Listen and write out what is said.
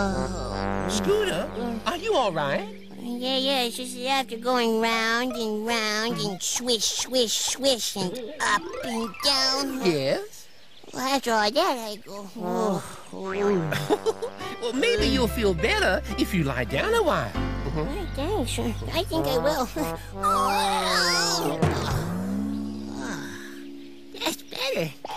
Scooter, are you all right? Yeah, it's just after going round and round and swish, swish, swish and up and down. Yes. Well, after all that, I go, Well, maybe you'll feel better if you lie down a while. Right, thanks. I think I will. That's better.